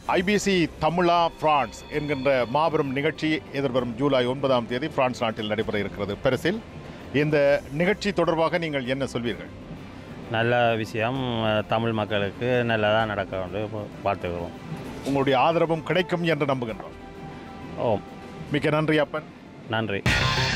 IBC தமிழா France என்கின்ற மாபெரும் நிகழ்ச்சி எதிர்வரும் ஜூலை 9ஆம் தேதி பிரான்ஸ் நாட்டில் நடைபெற இருக்கிறது. பெருசில் இந்த நிகழ்ச்சி தொடர்பாக நீங்கள் என்ன சொல்வீர்கள்? நல்ல விஷயம், தமிழ் மக்களுக்கு நல்லதாக நடக்க வேண்டும் பார்த்துக்கிறோம். உங்களுடைய ஆதரவும் கிடைக்கும் என்று நம்புகின்றோம். ஓம். மிக்க நன்றி அப்பன். நன்றி.